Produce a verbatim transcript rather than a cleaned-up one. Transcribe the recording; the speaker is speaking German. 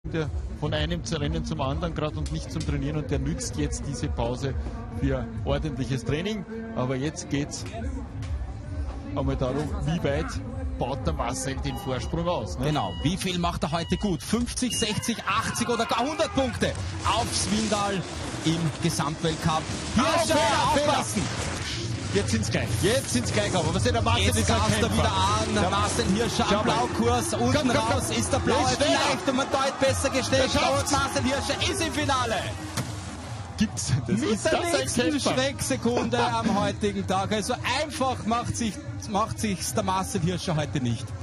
Der von einem Rennen zum anderen gerade und nicht zum Trainieren, und der nützt jetzt diese Pause für ordentliches Training. Aber jetzt geht es einmal darum, wie weit baut der Marcel den Vorsprung aus. Ne? Genau, wie viel macht er heute gut? fünfzig, sechzig, achtzig oder gar hundert Punkte auf Svindal im Gesamtweltcup. Hier Fehler, aufpassen! Jetzt sind es gleich. Jetzt sind es gleich. Aber was ist der Marcel? Jetzt gast er wieder an. Ja. Marcel Hirscher am Blaukurs. Unten komm, komm, raus komm. ist der Blaue vielleicht um ein Deut besser gestellt. Der Und schafft's. Marcel Hirscher ist im Finale. Gibt's das? Mit Ist der das ein letzten Kämpfer? Schrecksekunde am heutigen Tag. Also einfach macht sich macht sich's der Marcel Hirscher heute nicht.